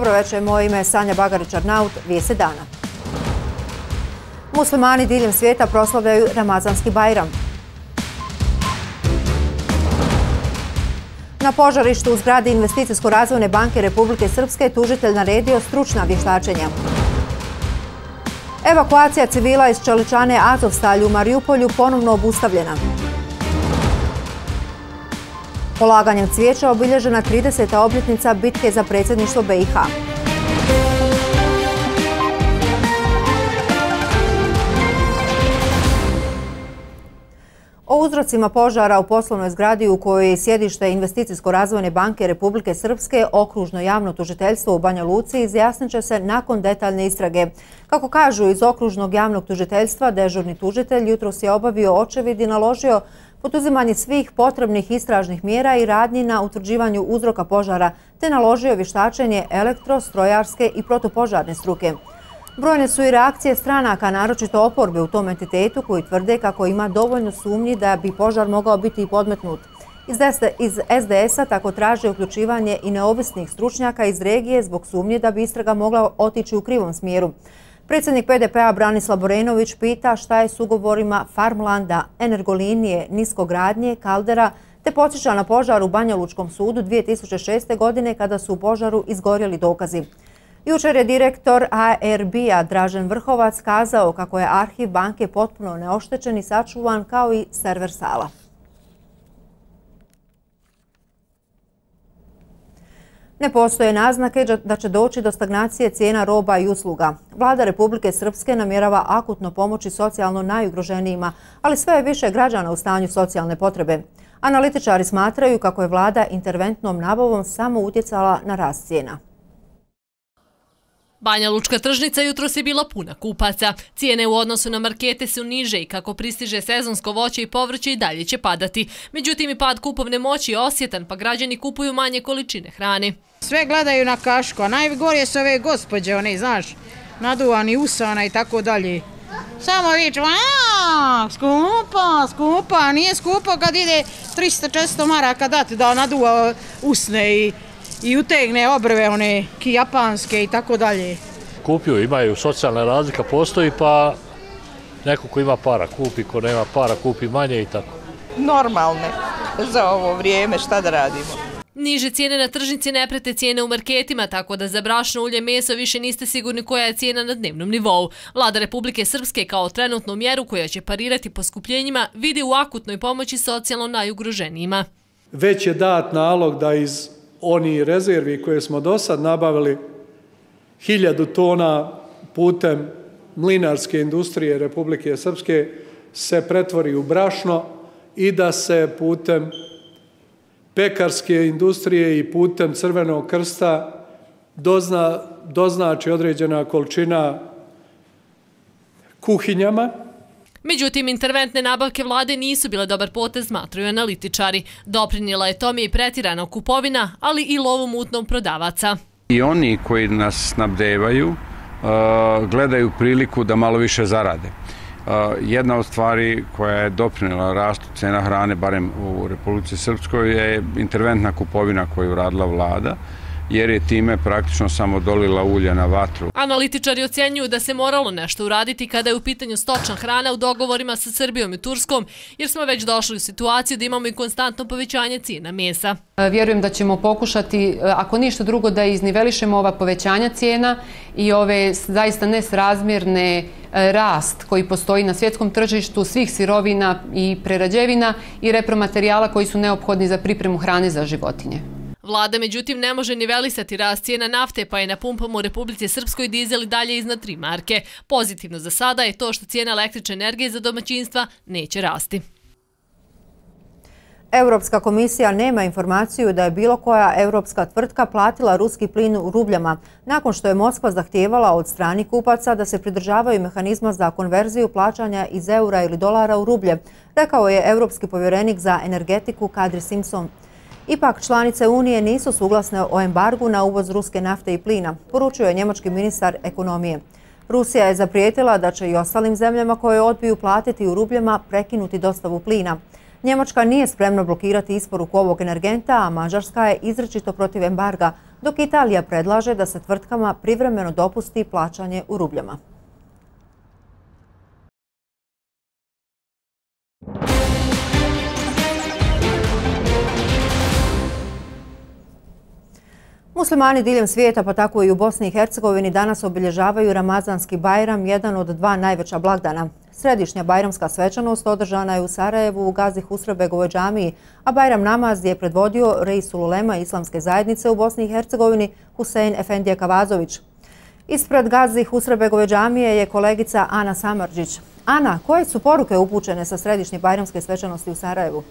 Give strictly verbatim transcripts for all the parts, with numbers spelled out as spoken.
Dobro večer, moje ime je Sanja Bagarić-Arnaut, vijesti dana. Muslimani diljem svijeta proslavljaju Ramazanski Bajram. Na požarištu u zgradi Investicijsko-razvojne banke Republike Srpske tužitelj naredio stručna vještačenja. Evakuacija civila iz čeličane Azovstalj u Marijupolju ponovno obustavljena. Polaganjem cvijeća obilježena trideseta obljetnica bitke za predsjedništvo B i H. O uzrocima požara u poslovnoj zgradi u kojoj je sjedište Investicijsko-razvojne banke Republike Srpske okružno javno tužiteljstvo u Banja Luci izjasnit će se nakon detaljne istrage. Kako kažu iz okružnog javnog tužiteljstva, dežurni tužitelj jutros je obavio očevid i naložio poduzimanje svih potrebnih istražnih mjera i radnji na utvrđivanju uzroka požara, te naložio vještačenje elektro, strojarske i protupožarne struke. Brojne su i reakcije stranaka, naročito oporbe u tom entitetu, koji tvrde kako ima dovoljno sumnji da bi požar mogao biti i podmetnut. Iz S D S-a tako traže uključivanje i neovisnih stručnjaka iz regije zbog sumnje da bi istraga mogla otići u krivom smjeru. Predsjednik P D P-a Branislav Borenović pita šta je s ugovorima Farmlanda, Energolinije, Niskogradnje, Kaldera, te podsjeća na požar u Banja Lučkom sudu dvije tisuće šeste. godine kada su u požaru izgorjeli dokazi. Jučer je direktor A R B-a Dražen Vrhovac kazao kako je arhiv banke potpuno neoštećen i sačuvan kao i server sala. Ne postoje naznake da će doći do stagnacije cijena roba i usluga. Vlada Republike Srpske namjerava akutno pomoći socijalno najugroženijima, ali sve je više građana u stanju socijalne potrebe. Analitičari smatraju kako je vlada interventnom nabavom samo utjecala na rast cijena. Banja Lučka tržnica jutros je bila puna kupaca. Cijene u odnosu na markete su niže i kako pristiže sezonsko voće i povrće i dalje će padati. Međutim, i pad kupovne moći je osjetan, pa građani kupuju manje količine hrane. Sve gledaju na kašku, a najgorije su ove gospođe, one, znaš, naduvani usana i tako dalje. Samo viču, aaa, skupa, skupa, nije skupo kad ide trista četiristo maraka dati da naduva usne i i utegne obrve, one japanske i tako dalje. Kupuju, imaju socijalna razlika, postoji, pa neko ko ima para kupi, ko nema para kupi manje i tako. Normalne za ovo vrijeme, šta da radimo? Niže cijene na tržnici ne prate cijene u marketima, tako da za brašno, ulje, meso više niste sigurni koja je cijena na dnevnom nivou. Vlada Republike Srpske kao trenutnu mjeru koja će parirati poskupljenjima vidi u akutnoj pomoći socijalno najugroženijima. Već je dat nalog da iz oni rezervi koje smo do sad nabavili hiljadu tona putem mlinarske industrije Republike Srpske se pretvori u brašno i da se putem pekarske industrije i putem Crvenog krsta dozna, doznači određena količina kuhinjama. Međutim, interventne nabavke vlade nisu bile dobar potez, smatraju analitičari. Doprinijela je tome i pretirana kupovina, ali i lovu mutnom prodavaca. I oni koji nas snabdevaju gledaju priliku da malo više zarade. Jedna od stvari koja je doprinijela rastu cena hrane, barem u Republici Srpskoj, je interventna kupovina koju radila vlada, jer je time praktično samo dolila ulje na vatru. Analitičari ocjenjuju da se moralo nešto uraditi kada je u pitanju stočna hrana u dogovorima sa Srbijom i Turskom, jer smo već došli u situaciju da imamo i konstantno povećanje cijena mesa. Vjerujem da ćemo pokušati, ako ništa drugo, da iznivelišemo ova povećanja cijena i ove zaista nesrazmjerne rast koji postoji na svjetskom tržištu svih sirovina i prerađevina i repromaterijala koji su neophodni za pripremu hrane za životinje. Vlada, međutim, ne može nivelisati rast cijena nafte, pa je na pumpama u Republici Srpskoj dizel dalje iznad tri marke. Pozitivno za sada je to što cijena električne energije za domaćinstva neće rasti. Europska komisija nema informaciju da je bilo koja europska tvrtka platila ruski plin u rubljama, nakon što je Moskva zahtijevala od strani kupaca da se pridržavaju mehanizma za konverziju plaćanja iz eura ili dolara u rublje, rekao je europski povjerenik za energetiku Kadri Simpson. Ipak članice Unije nisu suglasne o embargu na uvoz ruske nafte i plina, poručio je njemački ministar ekonomije. Rusija je zaprijetila da će i ostalim zemljama koje odbiju platiti u rubljama prekinuti dostavu plina. Njemačka nije spremna blokirati isporuku ovog energenta, a Mađarska je izričito protiv embarga, dok Italija predlaže da se tvrtkama privremeno dopusti plaćanje u rubljama. Muslimani diljem svijeta, pa tako i u Bosni i Hercegovini, danas obilježavaju Ramazanski Bajram, jedan od dva najveća blagdana. Središnja bajramska svečanost održana je u Sarajevu u Gazi Husrebegovoj džamiji, a Bajram namaz je predvodio Reisul Ulema Islamske zajednice u Bosni i Hercegovini Husein Efendija Kavazović. Ispred Gazi Husrebegove džamije je kolegica Ana Samardžić. Ana, koje su poruke upućene sa središnje bajramske svečanosti u Sarajevu?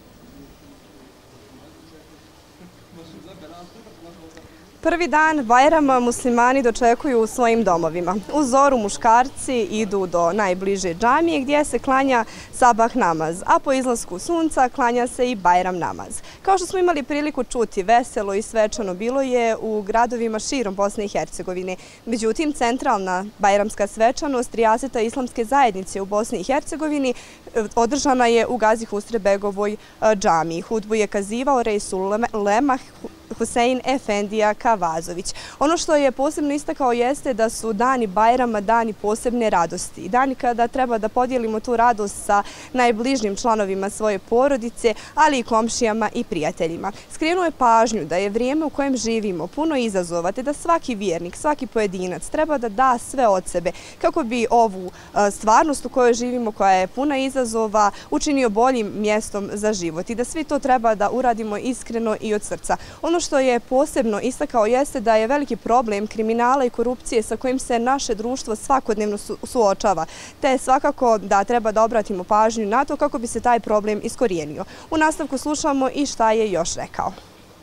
Prvi dan Bajrama muslimani dočekuju u svojim domovima. U zoru muškarci idu do najbliže džamije gdje se klanja sabah namaz, a po izlasku sunca klanja se i Bajram namaz. Kao što smo imali priliku čuti, veselo i svečano bilo je u gradovima širom Bosne i Hercegovine. Međutim, centralna bajramska svečanost Rijaseta Islamske zajednice u Bosni i Hercegovini održana je u Gazi Husrebegovoj džamiji. Hudbu je kazivao Reisul Ulema Husein Efendija Kavazović. Ono što je posebno istakao jeste da su dani Bajrama dani posebne radosti. Dani kada treba da podijelimo tu radost sa najbližnjim članovima svoje porodice, ali i komšijama i prijateljima. Skrenuo je pažnju da je vrijeme u kojem živimo puno izazova, te da svaki vjernik, svaki pojedinac treba da da sve od sebe kako bi ovu stvarnost u kojoj živimo, koja je puna izazova, učinio boljim mjestom za život i da svi to treba da uradimo iskreno i od srca. Ono što je posebno istakao jeste da je veliki problem kriminala i korupcije sa kojim se naše društvo svakodnevno suočava, te svakako da treba da obratimo pažnju na to kako bi se taj problem iskorijenio. U nastavku slušamo i šta je još rekao.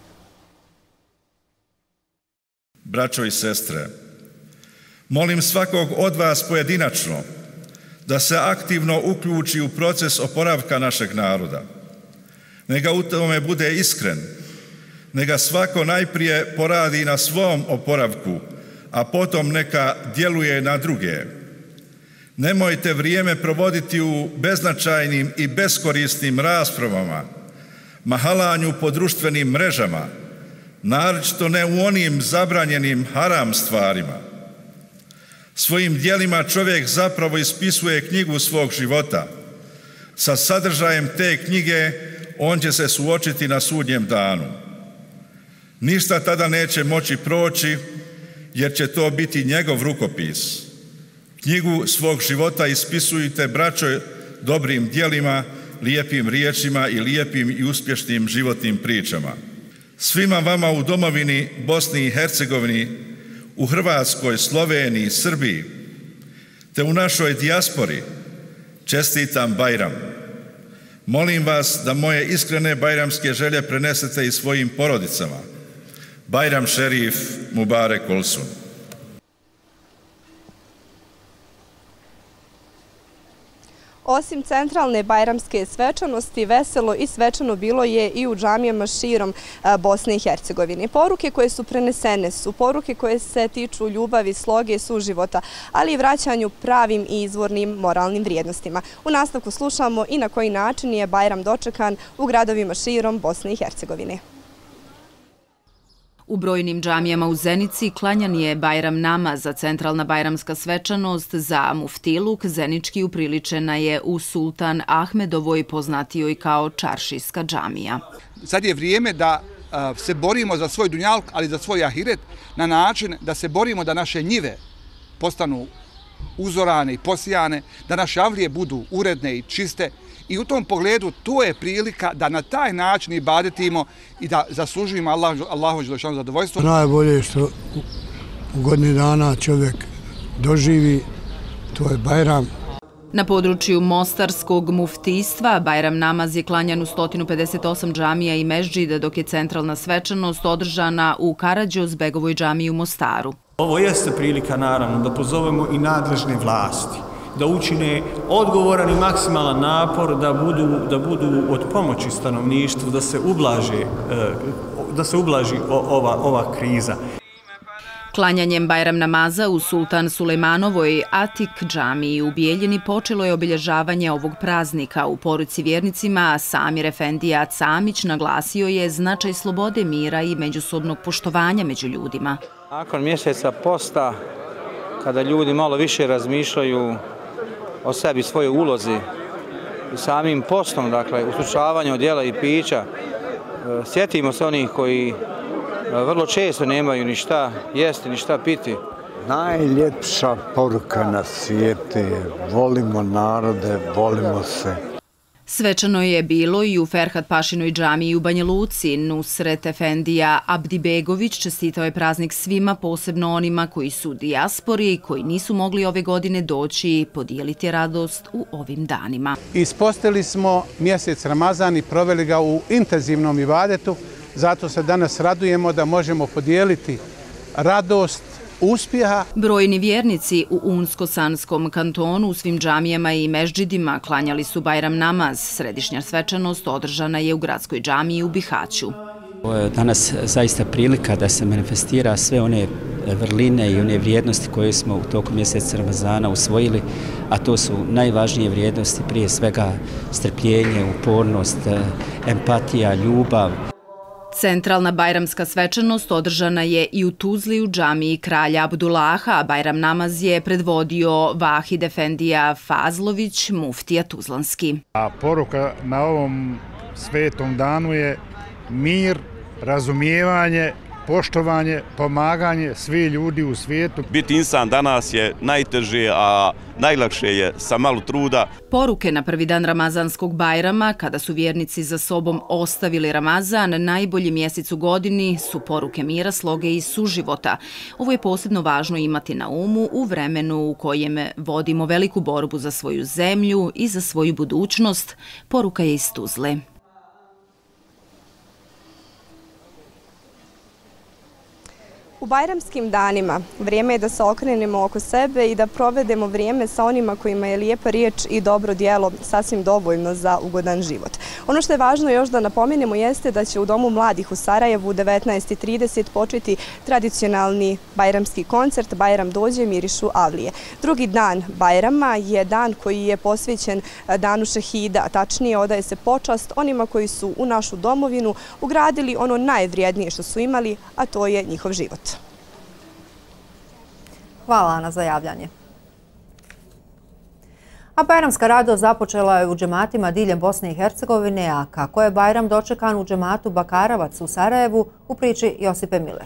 Braćo i sestre, molim svakog od vas pojedinačno da se aktivno uključi u proces oporavka našeg naroda. Neka u tome bude iskren, neka svako najprije poradi na svom oporavku, a potom neka djeluje na druge. Nemojte vrijeme provoditi u beznačajnim i beskorisnim raspravama, mahalanju po društvenim mrežama, naročito ne u onim zabranjenim haram stvarima. Svojim djelima čovjek zapravo ispisuje knjigu svog života. Sa sadržajem te knjige on će se suočiti na sudnjem danu. Ništa tada neće moći proći, jer će to biti njegov rukopis. Knjigu svog života ispisujte, braćo, dobrim djelima, lijepim riječima i lijepim i uspješnim životnim pričama. Svima vama u domovini Bosni i Hercegovini, u Hrvatskoj, Sloveniji, Srbiji, te u našoj dijaspori čestitam Bajram. Molim vas da moje iskrene bajramske želje prenesete i svojim porodicama. Bajram šerif, Mubarek olsun. Osim centralne bajramske svečanosti, veselo i svečano bilo je i u džamijama širom Bosne i Hercegovine. Poruke koje su prenesene su poruke koje se tiču ljubavi, sloge, suživota, ali i vraćanju pravim i izvornim moralnim vrijednostima. U nastavku slušamo i na koji način je Bajram dočekan u gradovima širom Bosne i Hercegovine. U brojnim džamijama u Zenici klanjan je Bajram namaz, a centralna bajramska svečanost za muftiluk zenički upriličena je u Sultan Ahmedovoj, poznatijoj kao Čaršijska džamija. Sad je vrijeme da se borimo za svoj dunjalk, ali za svoj ahiret, na način da se borimo da naše njive postanu uzorane i posijane, da naše avlije budu uredne i čiste. I u tom pogledu to je prilika da na taj način ibadetimo i da zaslužujemo Allahovu dželešanu zadovoljstvo. Najbolje je što u godini dana čovjek doživi, to je Bajram. Na području Mostarskog muftijstva Bajram namaz je klanjan u sto pedeset osam džamija i mešdžida, dok je centralna svečanost održana u Karađozbegovoj džamiji u Mostaru. Ovo jeste prilika, naravno, da pozovemo i nadležne vlasti, da učine odgovoran i maksimalan napor da budu, da budu od pomoći stanovništvu, da se ublaži, da se ublaži ova, ova kriza. Klanjanjem Bajram namaza u Sultan Sulejmanovoj Atik džamiji u Bijeljini počelo je obilježavanje ovog praznika. U poruci vjernicima Samir Efendija Camić naglasio je značaj slobode, mira i međusobnog poštovanja među ljudima. Nakon mjeseca posta, kada ljudi malo više razmišljaju o sebi, svojoj ulozi i samim postom, dakle, ustručavanju od jela i pića, sjetimo se onih koji vrlo često nemaju ni šta jesti, ni šta piti. Najljepša poruka na svijetu je volimo narode, volimo se. Svečano je bilo i u Ferhat Pašinoj džamiji u Banja Luci. Nusret Efendija Abdibegović čestitao je praznik svima, posebno onima koji su u dijaspori i koji nisu mogli ove godine doći i podijeliti radost u ovim danima. Ispostili smo mjesec Ramazan i proveli ga u intenzivnom ibadetu, zato se danas radujemo da možemo podijeliti radost uspjeha. Brojni vjernici u Unsko-Sanskom kantonu u svim džamijama i mežđidima klanjali su Bajram namaz. Središnja svečanost održana je u gradskoj džamiji u Bihaću. Ovo je danas zaista prilika da se manifestira sve one vrline i one vrijednosti koje smo u toku mjeseca Ramazana usvojili, a to su najvažnije vrijednosti, prije svega strpljenje, upornost, empatija, ljubav. Centralna bajramska svečanost održana je i u Tuzli u džamiji kralja Abdullaha, a Bajram namaz je predvodio Vahid Efendija Fazlović, muftija tuzlanski. A poruka na ovom svetom danu je mir, razumijevanje, poštovanje, pomaganje svih ljudi u svijetu. Biti insan danas je najteže, a najlakše je sa malo truda. Poruke na prvi dan Ramazanskog Bajrama, kada su vjernici za sobom ostavili Ramazan, najbolji mjesec u godini, su poruke mira, sloge i suživota. Ovo je posebno važno imati na umu u vremenu u kojem vodimo veliku borbu za svoju zemlju i za svoju budućnost. Poruka je iz Tuzle. U bajramskim danima vrijeme je da se okrenemo oko sebe i da provedemo vrijeme sa onima kojima je lijepa riječ i dobro djelo sasvim dovoljno za ugodan život. Ono što je važno još da napomenemo jeste da će u Domu mladih u Sarajevu u devetnaest i trideset početi tradicionalni bajramski koncert Bajram dođe, mirišu avlije. Drugi dan Bajrama je dan koji je posvećen danu šehida, tačnije odaje se počast onima koji su u našu domovinu ugradili ono najvrijednije što su imali, a to je njihov život. Hvala, Ana, za javljanje. A bajramska radost započela je u džematima diljem Bosne i Hercegovine, a kako je Bajram dočekan u džematu Bakaravac u Sarajevu, u priči Josipe Miller.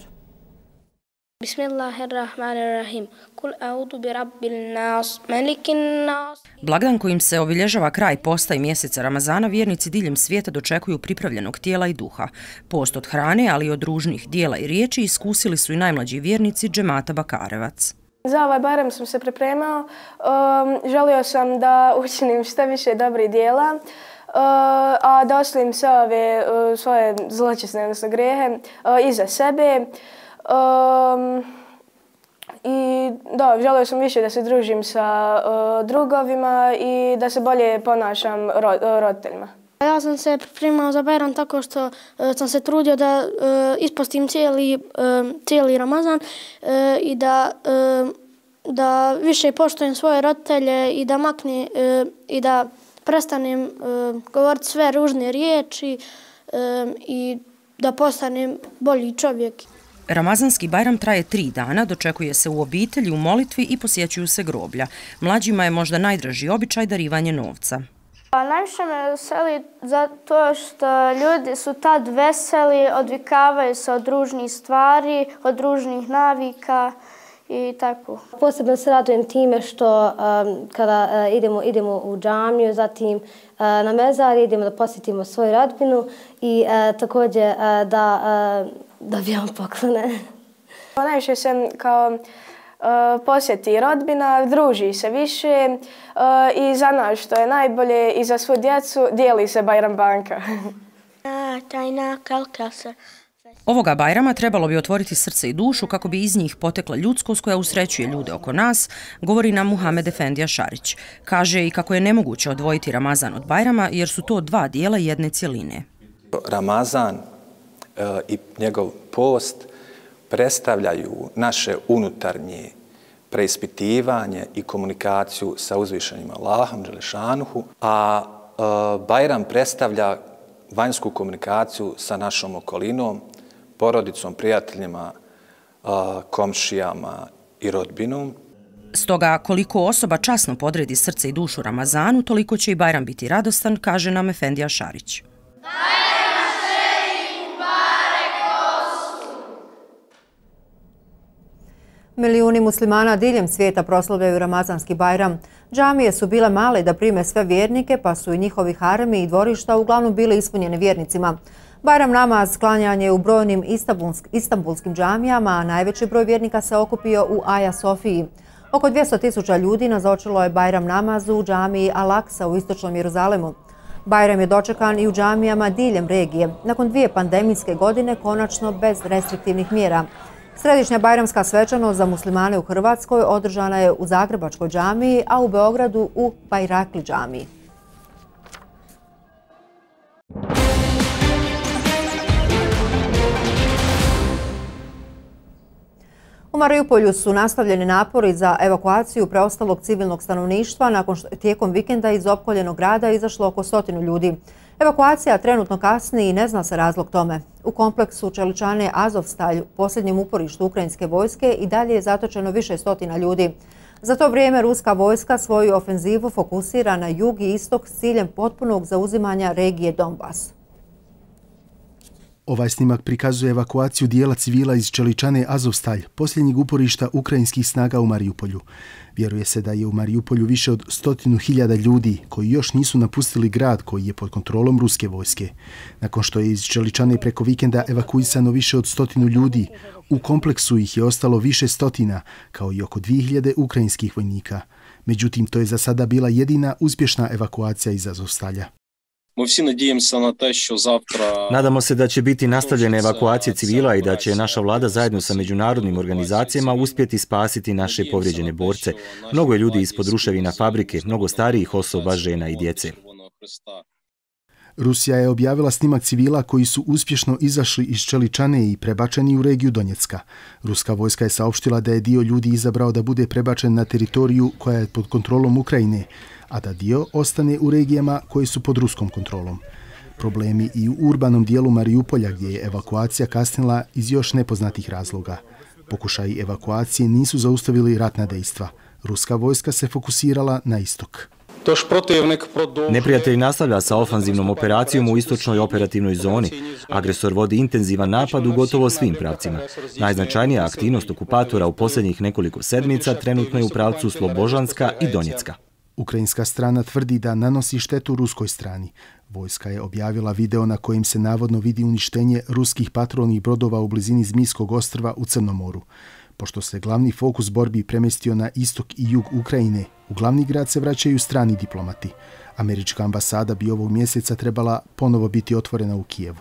Bismillahirrahmanirrahim. Kul a'udhu bi rabbil nas, malikin nas. Blagdan kojim se obilježava kraj posta i mjeseca Ramazana, vjernici diljem svijeta dočekuju pripravljenog tijela i duha. Post od hrane, ali i od ružnih dijela i riječi iskusili su i najmlađi vjernici džemata Bakarevac. Za ovaj Bajram sam se pripremao. Um, želio sam da učinim što više dobrih dijela, uh, a da ostavim sve ove uh, svoje zločesne, odnosno grijehe uh, iza sebe. Um, I da, želio sam više da se družim sa uh, drugovima i da se bolje ponašam ro, uh, roditeljima. Ja sam se pripremao za Bajram tako što uh, sam se trudio da uh, ispostim cijeli, uh, cijeli Ramazan uh, i da, uh, da više poštujem svoje roditelje i da makne uh, i da prestanem uh, govoriti sve ružne riječi uh, i da postanem bolji čovjek. Ramazanski Bajram traje tri dana, dočekuje se u obitelji, u molitvi i posjećuju se groblja. Mlađima je možda najdraži običaj darivanje novca. Najviše me veseli zato što ljudi su tad veseli, odvikavaju se od ružnih stvari, od ružnih navika i tako. Posebno se radujem time što um, kada uh, idemo, idemo u džamiju, zatim uh, na mezar, idemo da posjetimo svoju rodbinu i uh, također uh, da uh, dobijamo poklone. Najviše se kao uh, posjeti rodbina, druži se više uh, i za nas što je najbolje i za svu djecu dijeli se Bajram banka. Ovoga Bajrama trebalo bi otvoriti srce i dušu kako bi iz njih potekla ljudskost koja usrećuje ljude oko nas, govori nam Muhamed Efendija Šarić. Kaže i kako je nemoguće odvojiti Ramazan od Bajrama jer su to dva dijela jedne cjeline. Ramazan i njegov post predstavljaju naše unutarnje preispitivanje i komunikaciju sa uzvišenim Allahom, Đelešanuhu, a Bajram predstavlja vanjsku komunikaciju sa našom okolinom, porodicom, prijateljima, komšijama i rodbinom. Stoga, koliko osoba časno podredi srce i dušu Ramazanu, toliko će i Bajram biti radostan, kaže nam Efendija Šarić. Milijuni muslimana diljem svijeta proslavljaju Ramazanski Bajram. Džamije su bile male da prime sve vjernike, pa su i njihovi haremi i dvorišta uglavnom bili ispunjene vjernicima. Bajram namaz sklanjan je u brojnim istanbulskim džamijama, a najveći broj vjernika se okupio u Aja Sofiji. Oko dvjesto tisuća ljudi nazočilo je Bajram namazu u džamiji Al-Aksa u istočnom Jeruzalemu. Bajram je dočekan i u džamijama diljem regije, nakon dvije pandemijske godine konačno bez restriktivnih mjera. Središnja bajramska svečanost za muslimane u Hrvatskoj održana je u Zagrebačkoj džamiji, a u Beogradu u Bajrakli džamiji. U Mariupolju su nastavljeni napori za evakuaciju preostalog civilnog stanovništva nakon što je tijekom vikenda iz opkoljenog grada izašlo oko stotinu ljudi. Evakuacija trenutno kasni i ne zna se razlog tome. U kompleksu Čeličane Azovstalj, posljednjem uporištu ukrajinske vojske, i dalje je zatočeno više stotina ljudi. Za to vrijeme ruska vojska svoju ofenzivu fokusira na jug i istok s ciljem potpunog zauzimanja regije Donbas. Ovaj snimak prikazuje evakuaciju dijela civila iz Čeličane Azovstalj, posljednjeg uporišta ukrajinskih snaga u Mariupolju. Vjeruje se da je u Mariupolju više od stotinu hiljada ljudi koji još nisu napustili grad koji je pod kontrolom ruske vojske. Nakon što je iz Čeličane preko vikenda evakuisano više od stotinu ljudi, u kompleksu ih je ostalo više stotina, kao i oko dvije hiljade ukrajinskih vojnika. Međutim, to je za sada bila jedina uspješna evakuacija iz Azovstalja. Nadamo se da će biti nastavljene evakuacije civila i da će naša vlada zajedno sa međunarodnim organizacijama uspjeti spasiti naše povrijeđene borce. Mnogo je ljudi ispod ruševina fabrike, mnogo starijih osoba, žena i djece. Rusija je objavila snimak civila koji su uspješno izašli iz Čeličane i prebačeni u regiju Donjecka. Ruska vojska je saopštila da je dio ljudi izabrao da bude prebačen na teritoriju koja je pod kontrolom Ukrajine, a da dio ostane u regijama koje su pod ruskom kontrolom. Problemi i u urbanom dijelu Mariupolja gdje je evakuacija kasnila iz još nepoznatih razloga. Pokušaji evakuacije nisu zaustavili ratna dejstva. Ruska vojska se fokusirala na istok. Neprijatelj nastavlja sa ofanzivnom operacijom u istočnoj operativnoj zoni. Agresor vodi intenzivan napad u gotovo svim pravcima. Najznačajnija aktivnost okupatora u posljednjih nekoliko sedmica trenutno je u pravcu Slobožanska i Donjecka. Ukrajinska strana tvrdi da nanosi štetu ruskoj strani. Vojska je objavila video na kojim se navodno vidi uništenje ruskih patrolnih brodova u blizini Zmijskog ostrva u Crnom moru. Pošto se glavni fokus borbi premestio na istok i jug Ukrajine, u glavni grad se vraćaju strani diplomati. Američka ambasada bi ovog mjeseca trebala ponovo biti otvorena u Kijevu.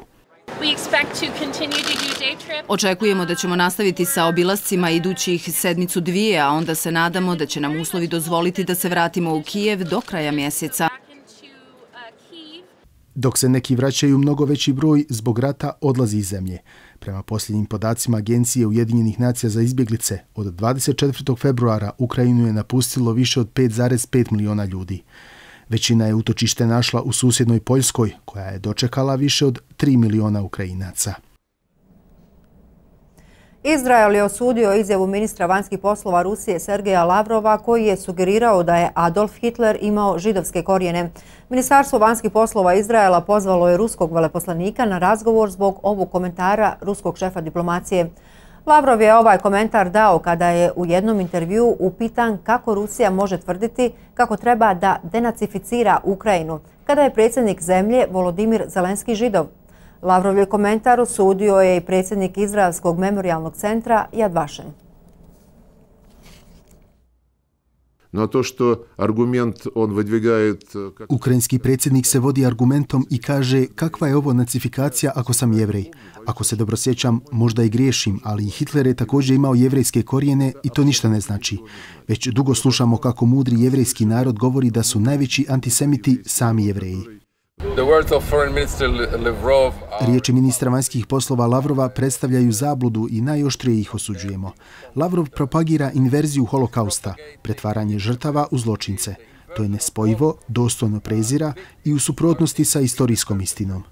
Očekujemo da ćemo nastaviti sa obilascima idućih sedmicu dvije, a onda se nadamo da će nam uslovi dozvoliti da se vratimo u Kijev do kraja mjeseca. Dok se neki vraćaju, mnogo veći broj zbog rata odlazi iz zemlje. Prema posljednjim podacima Agencije Ujedinjenih nacija za izbjeglice, od dvadeset četvrtog februara Ukrajinu je napustilo više od pet zarez pet miliona ljudi. Većina je utočište našla u susjednoj Poljskoj, koja je dočekala više od tri miliona Ukrajinaca. Izrael je osudio izjavu ministra vanjskih poslova Rusije Sergeja Lavrova koji je sugerirao da je Adolf Hitler imao židovske korijene. Ministarstvo vanjskih poslova Izraela pozvalo je ruskog veleposlanika na razgovor zbog ovog komentara ruskog šefa diplomacije. Lavrov je ovaj komentar dao kada je u jednom intervjuu upitan kako Rusija može tvrditi kako treba da denacificira Ukrajinu, kada je predsjednik zemlje Volodimir Zelenski Židov. Lavrov je komentar osudio je i predsjednik Izraelskog memorialnog centra Yad Vashem. No to što argument on выдвигает... Ukrajinski predsjednik se vodi argumentom i kaže kakva je ovo nacifikacija ako sam jevrej. Ako se dobro sjećam, možda i griješim, ali Hitler je također imao jevrejske korijene i to ništa ne znači. Već dugo slušamo kako mudri jevrejski narod govori da su najveći antisemiti sami jevreji. Riječi ministra vanjskih poslova Lavrova predstavljaju zabludu i najoštrije ih osuđujemo. Lavrov propagira inverziju holokausta, pretvaranje žrtava u zločince. To je nespojivo, dostojno prezira i u suprotnosti sa istorijskom istinom.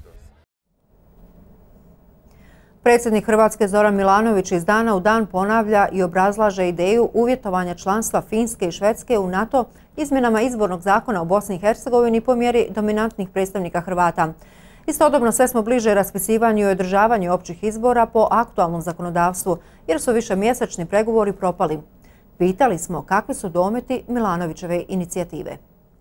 Predsjednik Hrvatske Zoran Milanović iz dana u dan ponavlja i obrazlaže ideju uvjetovanja članstva Finske i Švedske u NATO izmjenama izbornog zakona u Bosni i Hercegovini po mjeri dominantnih predstavnika Hrvata. Istodobno sve smo bliže raspisivanju i održavanju općih izbora po aktualnom zakonodavstvu, jer su više mjesečni pregovori propali. Pitali smo kakvi su dometi Milanovićeve inicijative.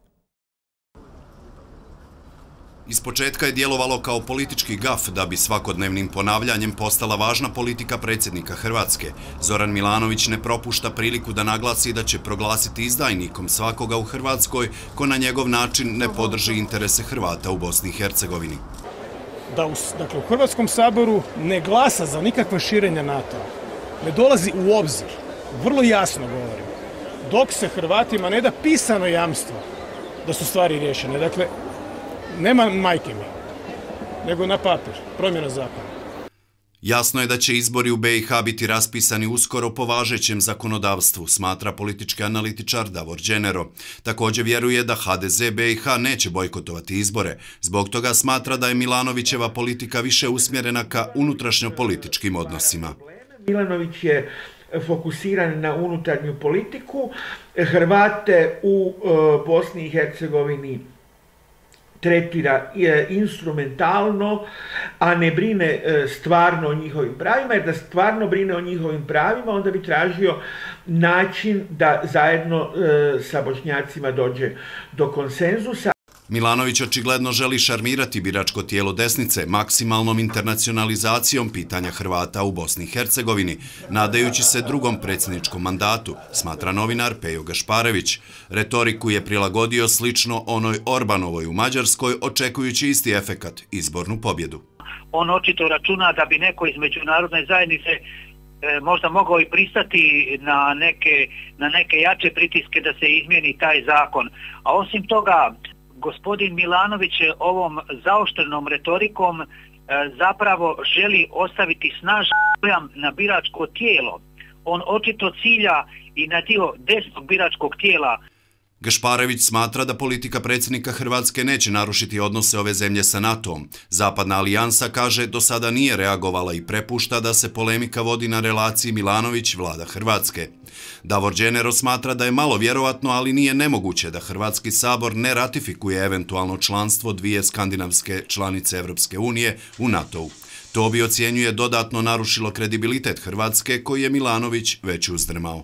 Ispočetka je djelovalo kao politički gaf da bi svakodnevnim ponavljanjem postala važna politika predsjednika Hrvatske. Zoran Milanović ne propušta priliku da naglasi da će proglasiti izdajnikom svakoga u Hrvatskoj ko na njegov način ne podrži interese Hrvata u Bosni i Hercegovini. Da u, dakle, u Hrvatskom saboru ne glasa za nikakve širenja NATO-a, ne dolazi u obzir, vrlo jasno govorim, dok se Hrvatima ne da pisano jamstvo da su stvari riješene. Dakle, nema majke mi, nego na papir, promjena zakona. Jasno je da će izbori u B i H biti raspisani uskoro po važećem zakonodavstvu, smatra politički analitičar Davor Đenero. Također vjeruje da H D Z B i H neće bojkotovati izbore. Zbog toga smatra da je Milanovićeva politika više usmjerena ka unutrašnjopolitičkim odnosima. Milanović je fokusiran na unutarnju politiku. Hrvate u Bosni i Hercegovini tretira instrumentalno, a ne brine stvarno o njihovim pravima, jer da stvarno brine o njihovim pravima, onda bi tražio način da zajedno sa Bošnjacima dođe do konsenzusa. Milanović očigledno želi šarmirati biračko tijelo desnice maksimalnom internacionalizacijom pitanja Hrvata u Bosni i Hercegovini, nadajući se drugom predsjedničkom mandatu, smatra novinar Pejo Gašparević. Retoriku je prilagodio slično onoj Orbanovoj u Mađarskoj, očekujući isti efekat, izbornu pobjedu. On očito računa da bi neko iz međunarodne zajednice e, možda mogao i pristati na neke, na neke jače pritiske da se izmijeni taj zakon. A osim toga, gospodin Milanović ovom zaoštrenom retorikom zapravo želi ostaviti snažan dojam na biračko tijelo. On očito cilja i na dio desnog biračkog tijela. Gašparević smatra da politika predsjednika Hrvatske neće narušiti odnose ove zemlje sa NATO-om. Zapadna alijansa, kaže, do sada nije reagovala i prepušta da se polemika vodi na relaciji Milanović-Vlada Hrvatske. Davor Đenero smatra da je malo vjerovatno, ali nije nemoguće da Hrvatski sabor ne ratifikuje eventualno članstvo dvije skandinavske članice Evropske unije u NATO-u. To bi, ocjenjuje, dodatno narušilo kredibilitet Hrvatske koji je Milanović već uzdrmao.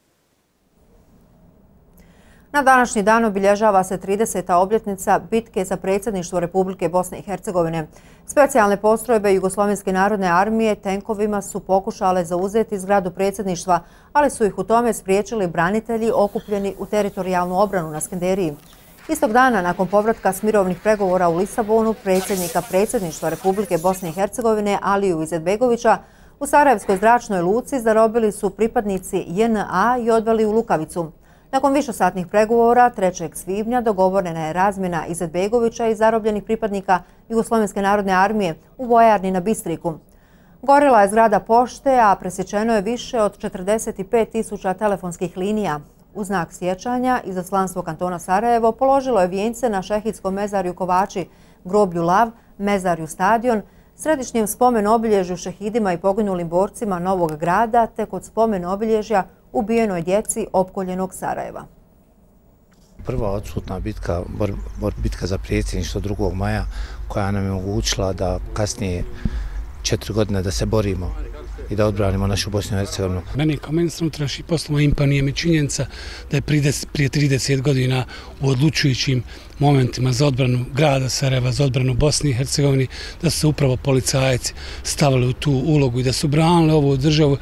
Na današnji dan obilježava se trideseta obljetnica bitke za predsjedništvo Republike Bosne i Hercegovine. Specijalne postrojbe Jugoslovenske narodne armije tenkovima su pokušale zauzeti zgradu predsjedništva, ali su ih u tome spriječili branitelji okupljeni u teritorijalnu obranu na Skenderiji. Istog dana, nakon povratka s mirovnih pregovora u Lisabonu, predsjednika predsjedništva Republike Bosne i Hercegovine Aliju Izetbegovića u Sarajevskoj zračnoj luci zarobili su pripadnici J N A i odveli u Lukavicu. Nakon višesatnih pregovora trećeg svibnja dogovorena je razmjena Izetbegovića i zarobljenih pripadnika Jugoslovenske narodne armije u vojarni na Bistriku. Gorila je zgrada pošte, a presječeno je više od četrdeset pet tisuća telefonskih linija. U znak sjećanja, Izaslanstvo kantona Sarajevo položilo je vijence na šehidskom mezarju Kovači, groblju Lav, mezarju Stadion, središnjem spomen obilježju šehidima i poginulim borcima Novog grada, te kod spomen obilježja ubijenoj djeci opkoljenog Sarajeva. Prva odsutna bitka, bor, bor, bitka za predsjedništvo drugog maja, koja nam je omogućila da kasnije četiri godine da se borimo i da odbranimo našu Bosnu i Hercegovinu. Meni kao ministar unutrašnjih poslova imponuje mi činjenica da je prije trideset godina u odlučujućim momentima za odbranu grada Sarajeva, za odbranu Bosne i Hercegovine, da su se upravo policajci stavili u tu ulogu i da su branili ovu državu.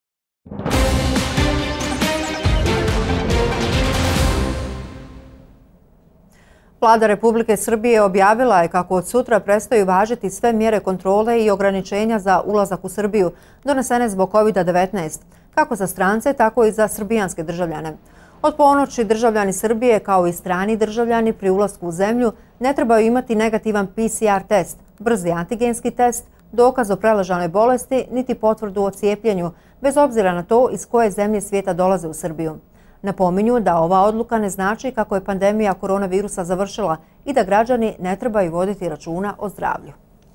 Vlada Republike Srbije objavila je kako od sutra prestaju važiti sve mjere kontrole i ograničenja za ulazak u Srbiju donesene zbog kovid devetnaest, kako za strance, tako i za srbijanske državljane. Od ponoći državljani Srbije kao i strani državljani pri ulasku u zemlju ne trebaju imati negativan P C R test, brzi antigenski test, dokaz o preležanoj bolesti niti potvrdu o cijepljenju, bez obzira na to iz koje zemlje svijeta dolaze u Srbiju. Napominju da ova odluka ne znači kako je pandemija koronavirusa završila i da građani ne trebaju voditi računa o zdravlju.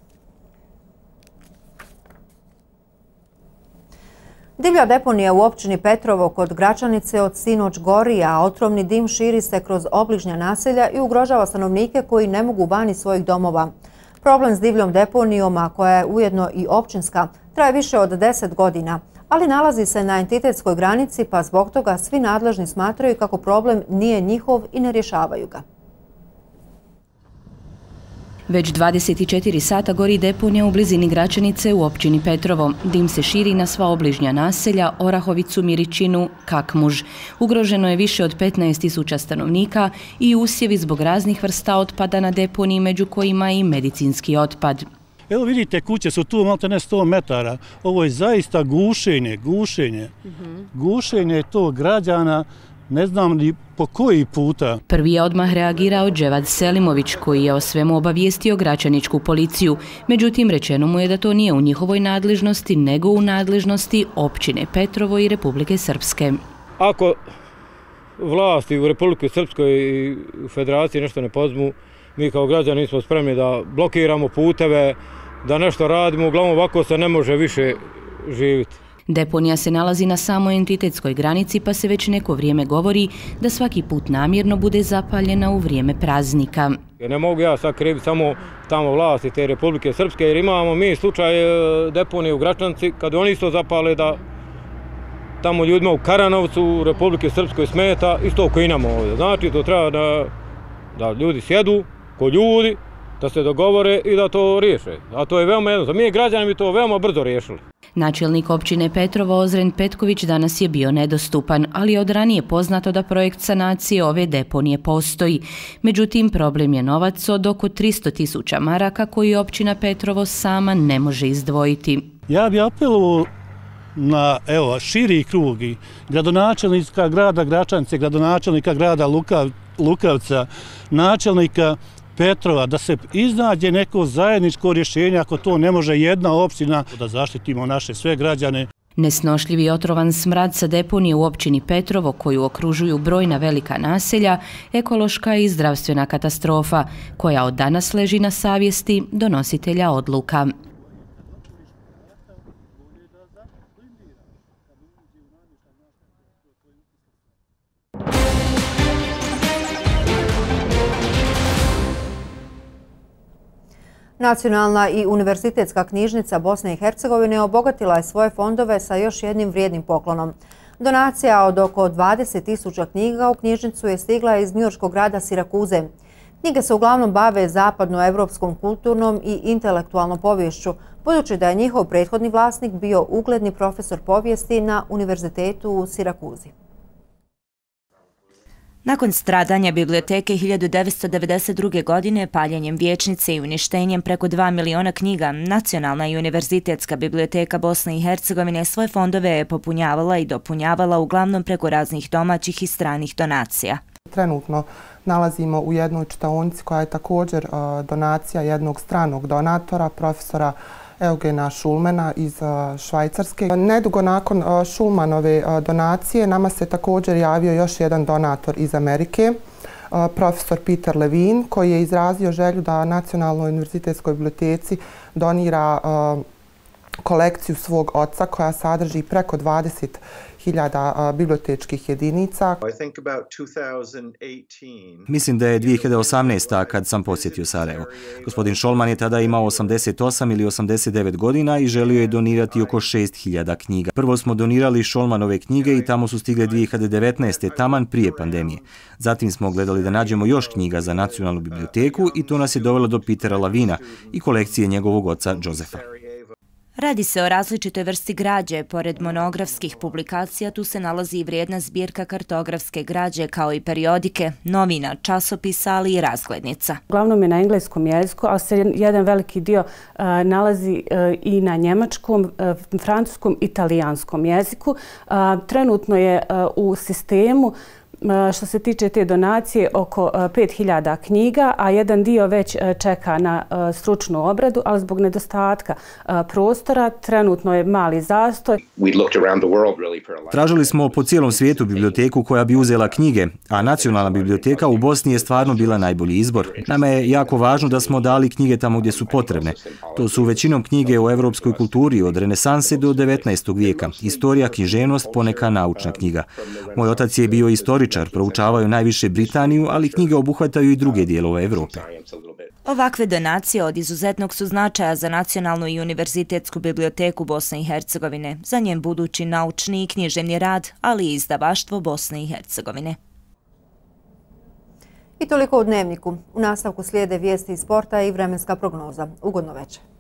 Divlja deponija u općini Petrovo kod Gračanice od sinoć gori, a otrovni dim širi se kroz obližnja naselja i ugrožava stanovnike koji ne mogu van iz svojih domova. Problem s divljom deponijom, a koja je ujedno i općinska, traje više od deset godina, ali nalazi se na entitetskoj granici, pa zbog toga svi nadležni smatraju kako problem nije njihov i ne rješavaju ga. Već dvadeset četiri sata gori deponija u blizini Gračanice u općini Petrovo. Dim se širi na sva obližnja naselja, Orahovicu, Miričinu, Kakmuž. Ugroženo je više od petnaest tisuća stanovnika i usjevi zbog raznih vrsta otpada na deponiji, među kojima i medicinski otpad. Evo vidite, kuće su tu malo ne sto metara. Ovo je zaista gušenje, gušenje. Gušenje tog građana, ne znam ni po koji puta. Prvi je odmah reagirao Dževad Selimović, koji je o svemu obavijestio gračaničku policiju. Međutim, rečeno mu je da to nije u njihovoj nadležnosti, nego u nadležnosti općine Petrovo i Republike Srpske. Ako vlasti u Republike Srpskoj i u Federaciji nešto ne poduzmu, mi kao građani smo spremni da blokiramo puteve, da nešto radimo, uglavnom ovako se ne može više živjeti. Deponija se nalazi na samoj entitetskoj granici, pa se već neko vrijeme govori da svaki put namjerno bude zapaljena u vrijeme praznika. Ne mogu ja sad kriviti samo tamo vlasti te Republike Srpske, jer imamo mi slučaj deponije u Gračanci, kad oni isto zapale da tamo ljudima u Karanovcu, u Republike Srpskoj smeta, isto oko i nama ovdje. Znači, to treba da, da ljudi sjedu ko ljudi, da se dogovore i da to riješe. A to je veoma jednostavno. Mi građani bi to veoma brzo riješili. Načelnik općine Petrovo Ozren Petković danas je bio nedostupan, ali je od ranije poznato da projekt sanacije ove deponije postoji. Međutim, problem je novac od oko tristo tisuća maraka koji općina Petrovo sama ne može izdvojiti. Ja bi apelovao na evo, širi krug i gradonačelnika grada Gračanice, gradonačelnika grada Lukav, Lukavca, načelnika Petrova, da se iznađe neko zajedničko rješenje ako to ne može jedna općina, da zaštitimo naše sve građane. Nesnošljivi otrovan smrad sa deponije u općini Petrovo, koju okružuju brojna velika naselja, ekološka i zdravstvena katastrofa, koja od danas leži na savjesti donositelja odluka. Nacionalna i univerzitetska knjižnica Bosne i Hercegovine obogatila je svoje fondove sa još jednim vrijednim poklonom. Donacija od oko dvadeset tisuća knjiga u knjižnicu je stigla iz njujorškog grada Sirakuze. Knjige se uglavnom bave zapadnoevropskom kulturnom i intelektualnom poviješću, budući da je njihov prethodni vlasnik bio ugledni profesor povijesti na Univerzitetu u Sirakuzi. Nakon stradanja biblioteke hiljadu devetsto devedeset druge. godine paljenjem vijećnice i uništenjem preko dva miliona knjiga, Nacionalna i univerzitetska biblioteka Bosne i Hercegovine svoje fondove je popunjavala i dopunjavala uglavnom preko raznih domaćih i stranih donacija. Trenutno nalazimo u jednoj čitaonici koja je također donacija jednog stranog donatora, profesora Eugena Šulmana iz Švajcarske. Nedugo nakon Šulmanove donacije nama se također javio još jedan donator iz Amerike, profesor Peter Levin, koji je izrazio želju da Nacionalnoj univerzitetskoj biblioteci donira kolekciju svog oca koja sadrži preko dvadeset hiljada bibliotečkih jedinica. Mislim da je dvije hiljade osamnaeste. kad sam posjetio Sarajevo. Gospodin Šolman je tada imao osamdeset osam ili osamdeset devet godina i želio je donirati oko šest hiljada knjiga. Prvo smo donirali Šolmanove knjige i tamo su stigle dvije hiljade devetnaeste. taman prije pandemije. Zatim smo gledali da nađemo još knjiga za Nacionalnu biblioteku i to nas je dovelo do Petera Lavina i kolekcije njegovog oca Jozefa. Radi se o različitoj vrsti građe. Pored monografskih publikacija tu se nalazi i vrijedna zbirka kartografske građe kao i periodike, novina, časopisa, ali i razglednica. Uglavnom je na engleskom jeziku, ali se jedan veliki dio uh, nalazi uh, i na njemačkom, uh, francuskom, italijanskom jeziku. Uh, trenutno je uh, u sistemu što se tiče te donacije, oko pet hiljada knjiga, a jedan dio već čeka na stručnu obradu, ali zbog nedostatka prostora trenutno je mali zastoj. Tražili smo po cijelom svijetu biblioteku koja bi uzela knjige, a nacionalna biblioteka u Bosni je stvarno bila najbolji izbor. Nama je jako važno da smo dali knjige tamo gdje su potrebne. To su većinom knjige o evropskoj kulturi od renesanse do devetnaestog vijeka. Historija, književnost, poneka naučna knjiga. Moj otac je bio istoričar, proučavaju najviše Britaniju, ali knjige obuhvataju i druge dijelove Evrope. Ovakve donacije od izuzetnog su značaja za Nacionalnu i univerzitetsku biblioteku Bosne i Hercegovine, za njen budući naučni i književni rad, ali i izdavaštvo Bosne i Hercegovine. I toliko u Dnevniku. U nastavku slijede vijesti iz sporta i vremenska prognoza. Ugodno večer.